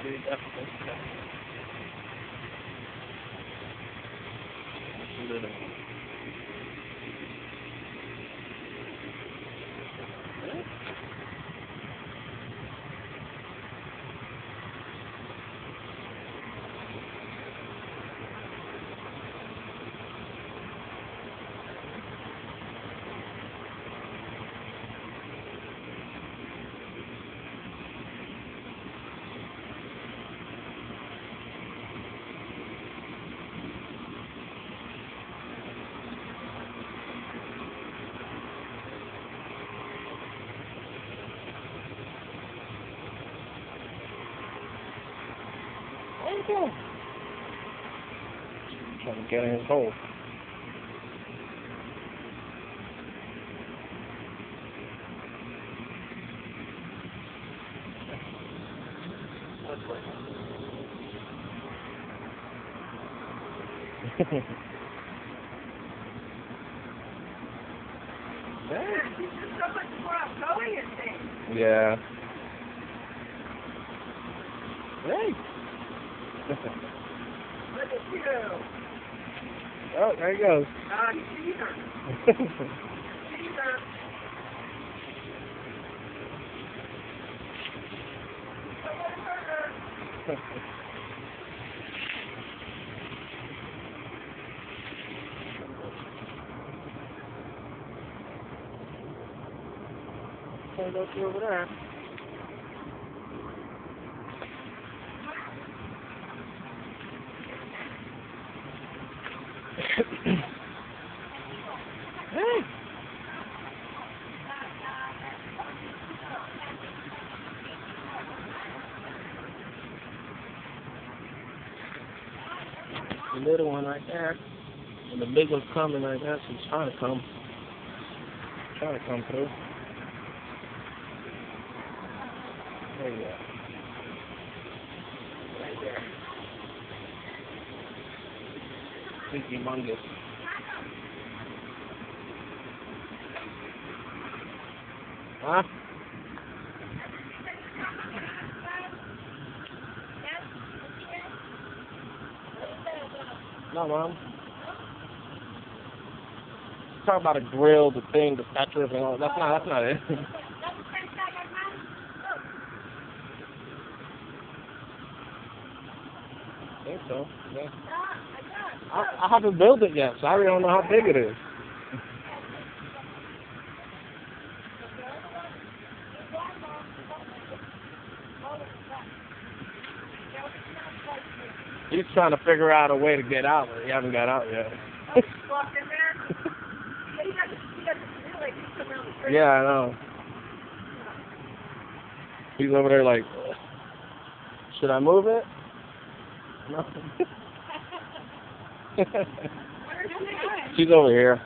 be, definitely. Little. There you go. Trying to get in his hole. Yeah. Hey. Look at you. Oh, there he goes. Cheater. Cheater. Can't go through over there. Hey. The little one right there, and the big one's coming right there. She's trying to come through. There you go. Right there. Big humongous. Huh? No, Mom. Talk about a grill, the thing, the statue, and all. That's not it. I think so. Yeah. I haven't built it yet, so I really don't know how big it is. He's trying to figure out a way to get out, but he hasn't got out yet. Yeah, I know. He's over there like, should I move it? No. She's over here.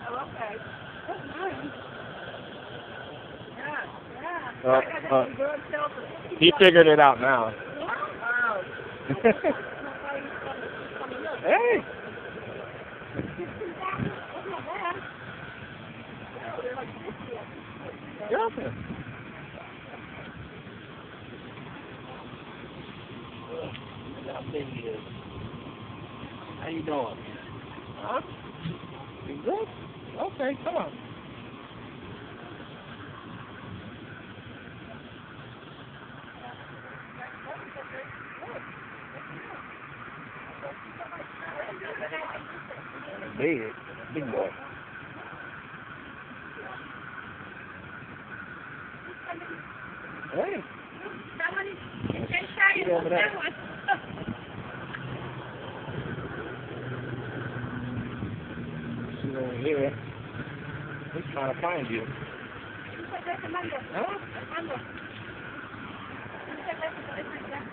He figured it out now. Hey! Get up there. How big he is. How you doing? Huh? You good? Okay, come on. Big boy. Hey. Get over there. She's over here. He's trying to find you. Huh?